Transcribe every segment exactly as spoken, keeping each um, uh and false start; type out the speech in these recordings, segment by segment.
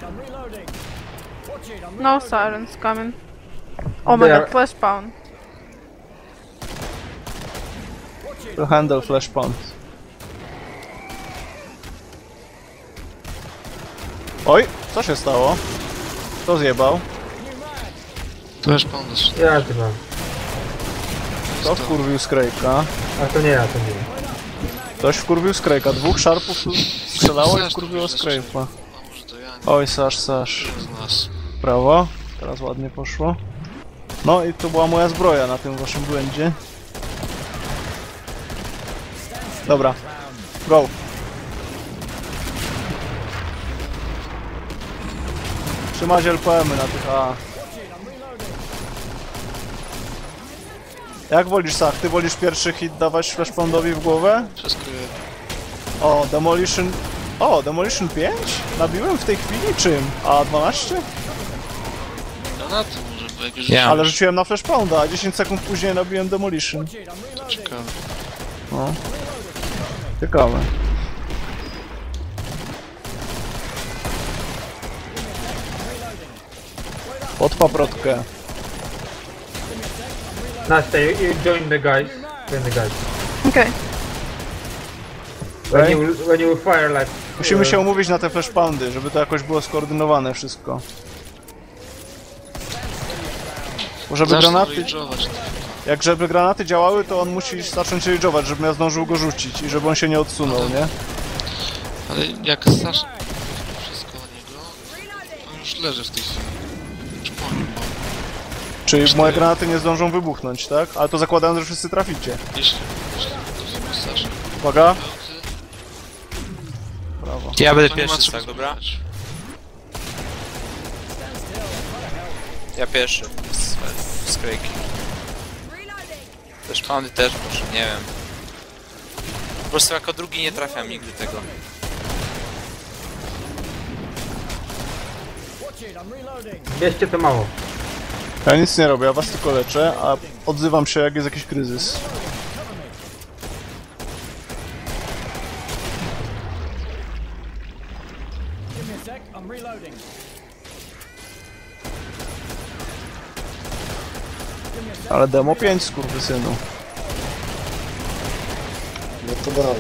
No sirens coming. Oh my god, flash pound. To handle flash pound. Oj, co się stało? Kto zjebał? Flash pound. Ja chyba. Kto wkurwił Scrape'a? A to nie ja, to nie. Ktoś wkurwił Scrape'a. Dwóch szarpów tu strzelało i wkurwiło Scrape'a. Oj, Sasz, Sasz. Brawo. Teraz ładnie poszło. No i to była moja zbroja na tym waszym błędzie. Dobra. Go. Trzymać L P M-y na tych A. Jak wolisz, Sach? Ty wolisz pierwszy hit dawać flashpoundowi w głowę? Wszystko jedno. O, Demolition... O, Demolition pięć? Nabiłem w tej chwili czym? A dwanaście? Granaty może, bo jak już... Ja. Ale rzuciłem na flashpounda, a dziesięć sekund później nabiłem Demolition. To ciekawe. No. Ciekawe. Pod paprotkę. Nasta, you, you join the guys. Join the guys. Okay. When Okay. you when you fire like. Musimy się umówić na te flashpoundy, żeby to jakoś było skoordynowane wszystko. Bo żeby Zacznę granaty... rage'ować. Jak żeby granaty działały, to on musi zacząć rage'ować, żebym ja zdążył go rzucić i żeby on się nie odsunął, nie? Ale jak Sasz wszystko na niego, on już leży w tej chwili. Już po nim, bo Czyli Cztery. moje granaty nie zdążą wybuchnąć, tak? Ale to zakładając, że wszyscy traficie. jeśli, jeśli to sobie Sasz Uwaga. pełty, Brawo. Ja będę to nie ma pierwszy, czego tak, dobra? zbierać. Ja pierwszy. Z, z krejki. Też poundy też może, nie wiem. Po prostu jako drugi nie trafiam nigdy tego. Bierzcie to mało. Ja nic nie robię, ja was tylko leczę, a odzywam się jak jest jakiś kryzys. Ale demo pięć, skurwysynu. No to brawo.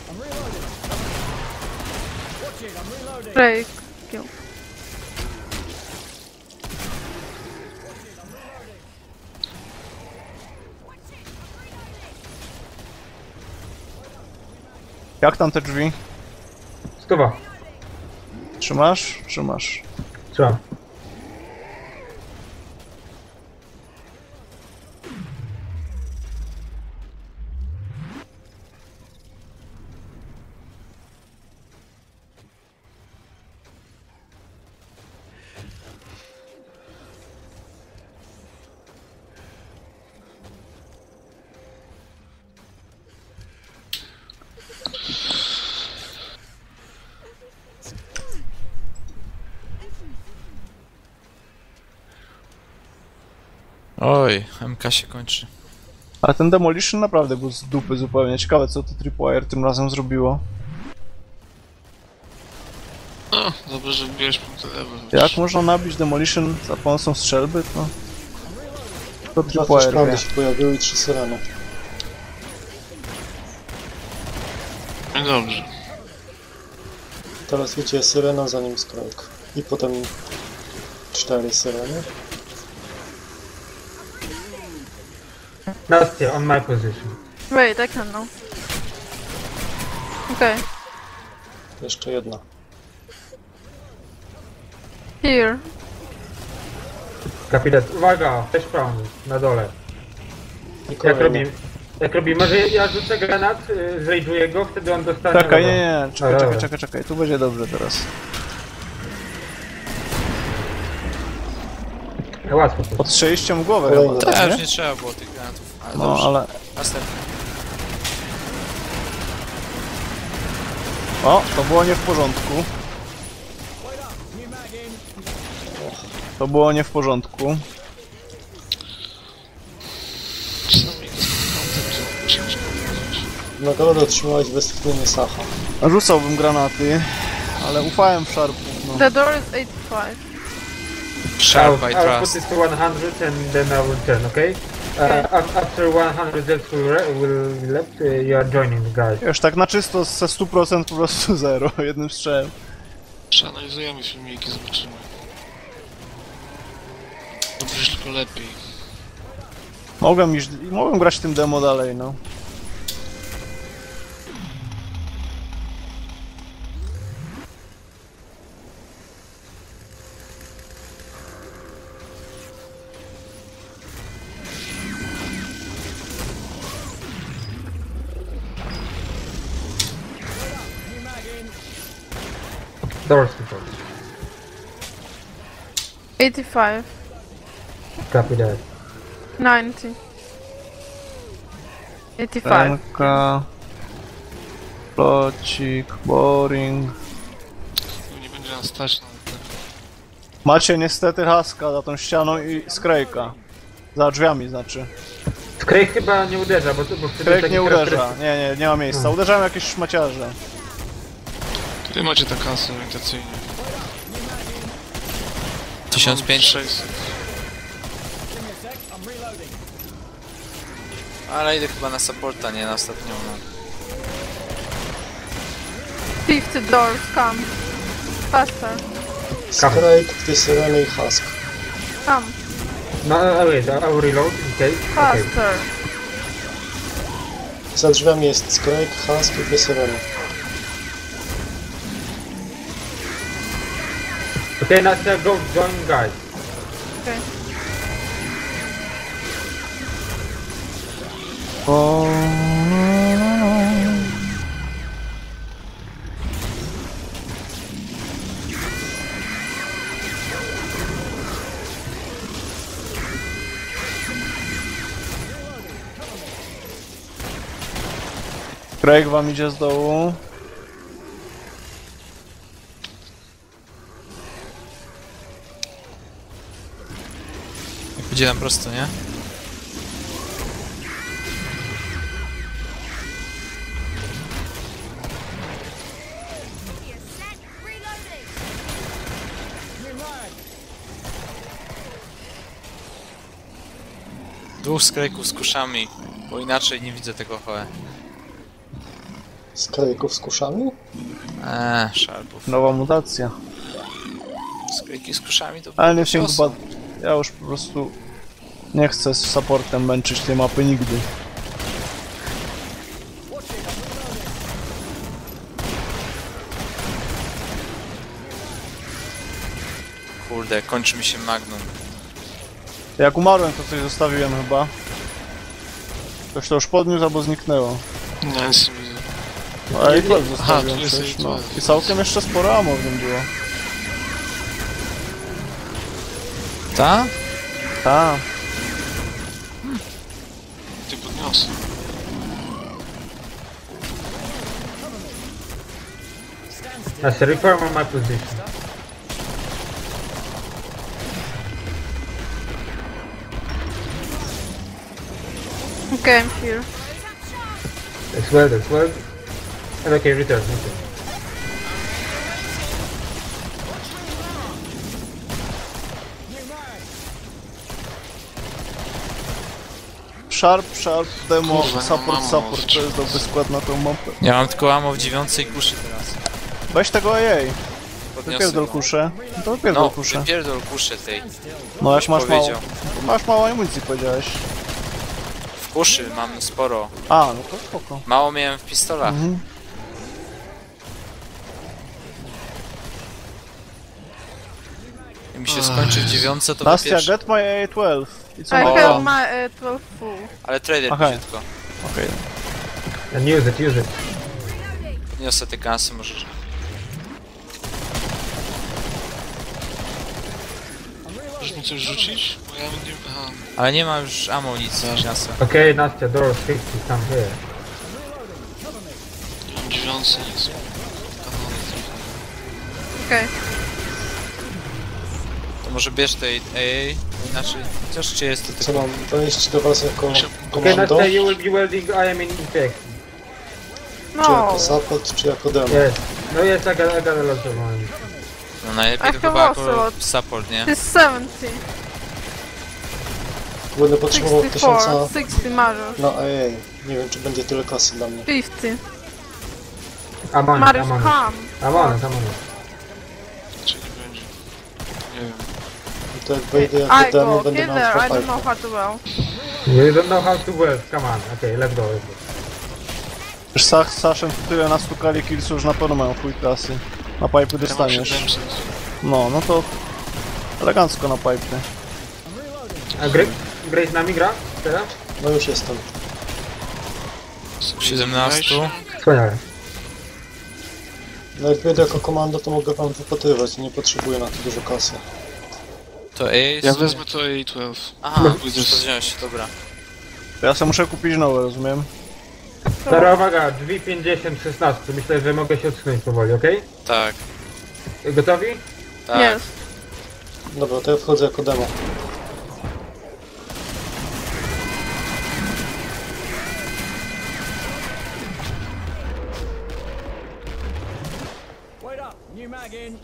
Break. Kill. Jak tam te drzwi? Stuwa. Trzymasz? Trzymasz. Co? Oj, M K się kończy. Ale ten Demolition naprawdę był z dupy zupełnie. Ciekawe co to Tripwire tym razem zrobiło. No, dobrze, że wbiłeś punkty level. Jak można nabić Demolition za pomocą strzelby, to... To Dwa Tripwire flashpoundy wie. się pojawiły i trzy syreny. No dobrze. Teraz wiecie syrena, zanim skrok. I potem cztery syreny. Nastia, on my position. Wait, I can now. Okay. Jeszcze jedna. Here. Kapitan, uwaga, też pound na dole. I Jak kolejna. robimy? Jak robimy? Może ja rzucę granat, y, zrejduję go, wtedy on dostanie... Czekaj, nie, Dobra. nie, czekaj, Dobra, czekaj, dobra. czekaj, czekaj, tu będzie dobrze teraz. Ja łatwo to. Odstrzeliście mu głowę Kolejny. chyba, To tak, już nie? nie trzeba było tych granatów, ale No, dobrze. ale... Następny. O, to było nie w porządku. To było nie w porządku. Czasami jest ciężko powiedzieć. Nagrodę otrzymałeś westchnienie Sacha. Rzucałbym granaty, ale ufałem w Sharpu. No. The door is eighty-five. Sharp I'll, by I'll put trust. this to one hundred and then I will turn, okay? Uh, af- after one hundred deaths will, re- will be left, uh, you are joining the guys. Już tak na czysto ze stu procent po prostu zero, jednym strzałem. Przeanalizujemy filmiki, zobaczymy. Dobrze, tylko lepiej. Mogłem iść, mogłem grać tym demo dalej, no. Doors people. eighty-five. Copy that. ninety. eighty-five. Ręka... Plocik, boring... No nie będzie nas stać na te... Macie niestety Haska za tą ścianą i Skrejka. Za drzwiami znaczy. Skrejk chyba nie uderza, bo, bo wtedy Skrejk taki nie uderza, charakterystyczny- nie, nie, nie ma miejsca. Hmm. Uderzają jakieś szmaciarze. Kiedy macie te kasy orientacyjne? tysiąc pięćset. sześćset. Ale idę chyba na supporta, nie na ostatnią. No. fifty doors, come. Faster. Skrejk, dwie syreny i Husk. Come. No, uh, wait, I will reload in case. Okay. Faster. Za drzwiami jest Skrejk, Husk i dwie syreny. Okay, now uh, go join guys. Okay. O... Craig wam idzie z dołu. Jak będzie tam prosto, nie? Dwóch skrejków z kuszami, bo inaczej nie widzę tego Hoe. Skrejków z kuszami? Eee, szarpów. Nowa mutacja. Skrejki z kuszami to Ale nie think ciosą. but... Ja już po prostu... Nie chcę z supportem męczyć tej mapy nigdy. Kurde, kończy mi się Magnum. Jak umarłem, to coś zostawiłem chyba. Ktoś to już podniósł albo zniknęło. Nie, nic nie widzę. Ale i tak Aha, zostawiłem tu jest coś, i tu no. jest. I całkiem jeszcze sporo ammo w nim było. Ta? Ta. Ty podniosę. That's a reform on my position. Okay, I'm here. That's well, that's well. And okay, return, return. Sharp, sharp, demo, Kurwa, support, mam support. ammo. To jest dobry skład na tą mapę. Ja mam tylko ammo w dziewiątce i kuszy teraz. Weź tego ojej. Podniosę Wypierdol go. kuszę. To wypierdol No, kuszę. wypierdol kuszę tej. No jak masz mało... powiedział. Masz mało amunicji powiedziałeś. W kuszy mam sporo. A, no to spoko. Mało miałem w pistolach. Mhm. Jak mi się skończy w dziewiątce, to Nastia, wypierz. get my A twelve. I co I ma- have O, my uh, twelve full. Ale trader Aha. będzie tylko. okej. And use it, use it. Niosę te kasy, możesz. Możesz mi coś rzucić? Bo ja nie... Aha. Ale nie ma już ammo nic, niosę. Okay, Nastia, doors fifty, come here. Nie mam dziewiący, nic. Kanony trochę. Okay. To może bierz tej ej, inaczej. Chociaż czy jest to Co tylko... mam wejść do was jako Okay, komando? Nastia, you will be welding I am in infect. Czy jako No. support, czy jako demo? Yes. No yes, I got, I got a lot of money. No najlepiej A to chyba chyba jako Ocelot. support, nie? To jest siedemdziesiąt. Będę potrzebował tysiąca... sześćdziesiąt cztery, sześćdziesiąt Mariusz. No ojej, nie wiem czy będzie tyle kasy dla mnie. pięćdziesiąt. Amonet, Mariusz, amonet. come. Amonet, amonet. Czy nie będzie? Nie wiem. I to jak wejdę I jako demo, go, będę get miał there, I dwa don't know pipe. how to well. You don't know how to work, come on. Okay, let's go. Let's go. Już Sach z Saszem tyle nastukali killsu, już na pewno mają chuj kasy. Na pipy Ja mam dostaniesz. siedemset. No, no to... Elegancko na pipy. A Gry? Gry z nami gra? Teraz? No już jestem. siedemnaście. Wspaniale. No jak wejdę jako komando, to mogę wam wypatrywać, nie potrzebuję na to dużo kasy. To Ace. Ja wezmę to A dwanaście. Aha, No, pójdziesz to wziąć, dobra. To ja sobie muszę kupić nowe, rozumiem? Teraz uwaga, drzwi pięćdziesiąt szesnaście. Myślę, że mogę się odsunąć powoli, okej? Tak, Gotowi? tak. Jest. Dobra, to ja wchodzę jako demo. Wait up, new mag in.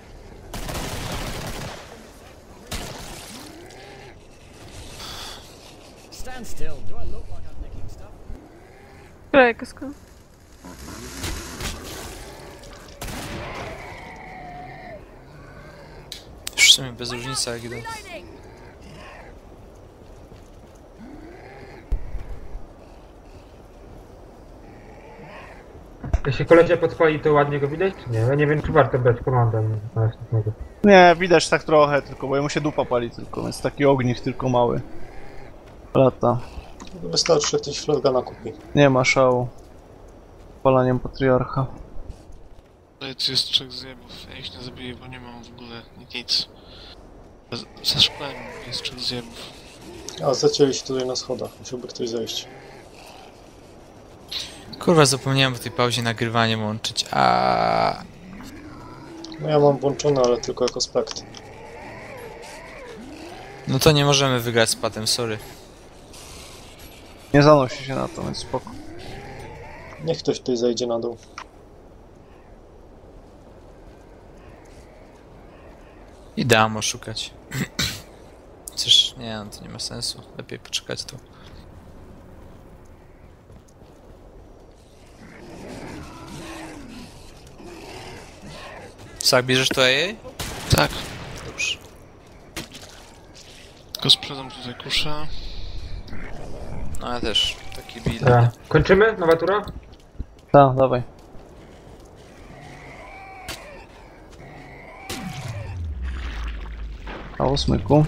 Stand still. Do I look like I'm nicking stuff? Grejkasko. Już w sumie bez różnicy jak idą. Jeśli kolesia podpali, to ładnie go widać, czy nie? Ja nie wiem, czy warto brać komandem na następnego. Nie, widać tak trochę tylko, bo jemu się dupa pali tylko, więc taki ogniw tylko mały. Lata. Wystarczy, że ktoś flotgana kupi. Nie ma szału. Palaniem patriarcha. Ale tu jest trzech zjebów. Ja ich nie zabiję, bo nie mam w ogóle nic. Za- Za szklem jest trzech zjebów. A, zacięli się tutaj na schodach, musiałby ktoś zejść. Kurwa, zapomniałem po tej pauzie nagrywanie łączyć, a No ja mam włączone, ale tylko jako spekt. no to nie możemy wygrać z patem, sorry. Nie zanosi się na to, więc spoko. Niech ktoś tutaj zejdzie na dół. Idę ammo szukać. Chociaż nie, no to nie ma sensu. Lepiej poczekać tu. Sak, bierzesz to A A? Tak. Dobrze. Tylko sprzedam tutaj kuszę. No ja też. Taki build. Dobra. Kończymy? Nowa tura? Tak, dawaj. A ósmyku.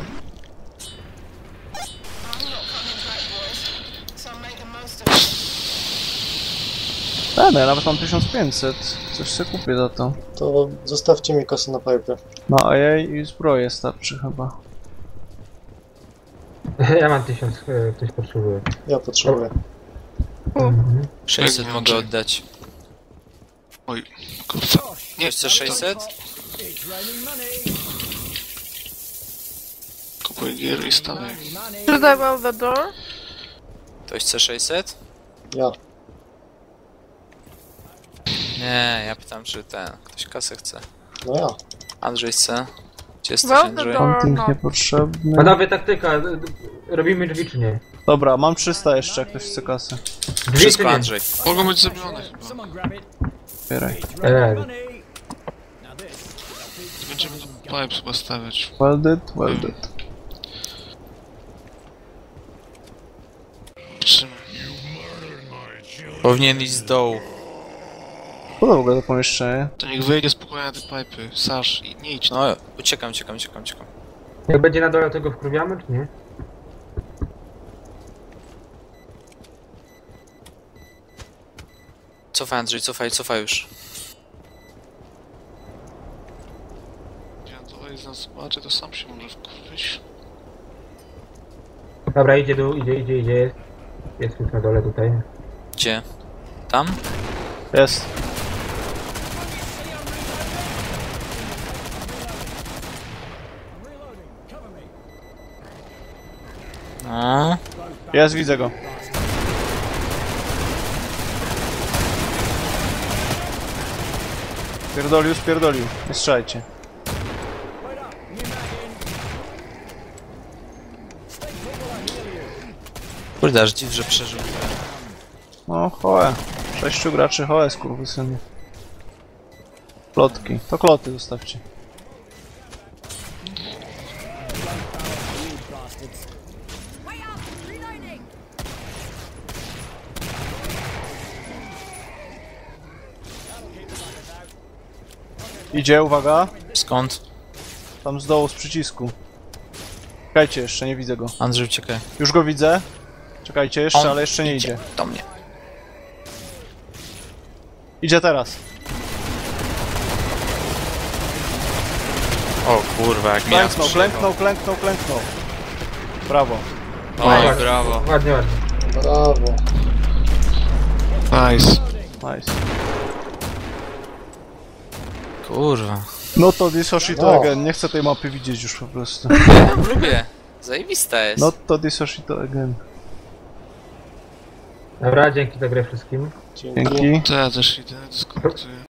A, no ja nawet mam tysiąc pięćset. Coś sobie kupię za to. To zostawcie mi kasę na pipe. No a jej i zbroję starczy chyba. Ja mam tysiąc, e, ktoś potrzebuje. Ja potrzebuję. Mhm. sześćset Jak mogę nie oddać. Oj, kurwa. Nie, Ktoś chce sześćset? It's raining money. kupuję gier i stawię. Money. Should I well the door? Ktoś chce sześćset? Ja. Nie, ja pytam, czy ten. Ktoś kasę chce. No ja. Andrzej chce. Gdzie jesteś, Well the Andrzej? door Hunting not. niepotrzebny. Panowie, taktyka. d- d- Robimy drzwi czy nie? Dobra, mam trzysta jeszcze, jak ktoś chce kasy. Drzwi czy Wszystko nie? Andrzej. Mogą być zabione chyba. Someone grab it. Otwieraj. It's Eee. raining money. Now this. Będziemy do pipe chyba stawiać. Welded, welded. Patrzymy. Powinien iść z dołu. Co to w ogóle to pomieszczenie? To niech wyjdzie spokojnie na te pipy. Sasz, i nie idź. No, uciekam, uciekam, uciekam, uciekam. Jak będzie na dole, tego wkurwiamy czy nie? Cofaj Andrzej, cofaj, cofaj już. Ja to z nas zobaczę, to sam się może wkurzyć. Dobra, idzie dół, idzie, idzie, idzie, jest. Jest już na dole tutaj. Gdzie? Tam? Jest. Reloading. Cover me. No. Jest, widzę go. Spierdolił, spierdolił. Nie strzelajcie. Kurde, aż dziw, że przeżył. No, Hoe. Sześciu graczy Hoe, skurwysyny. Klotki. To kloty zostawcie. Idzie, uwaga. Skąd? Tam z dołu, z przycisku. Czekajcie jeszcze, nie widzę go. Andrzej, uciekaj. Już go widzę. Czekajcie jeszcze, On ale jeszcze nie idzie. Do mnie. Idzie teraz. O kurwa, jak mnie Klęknął, klęknął, klęknął, klęknął. Brawo. Oj, brawo. Ładnie, ładnie. Brawo. Nice. Nice. Kurwa. No to this Oshito Wow. again. Nie chcę tej mapy widzieć już po prostu. Ja ją lubię. Zajebista jest. No to this Oshito again. Dobra, dzięki za grę wszystkim. Dzięki. Dzięki. To ja też idę, dyskonektuję.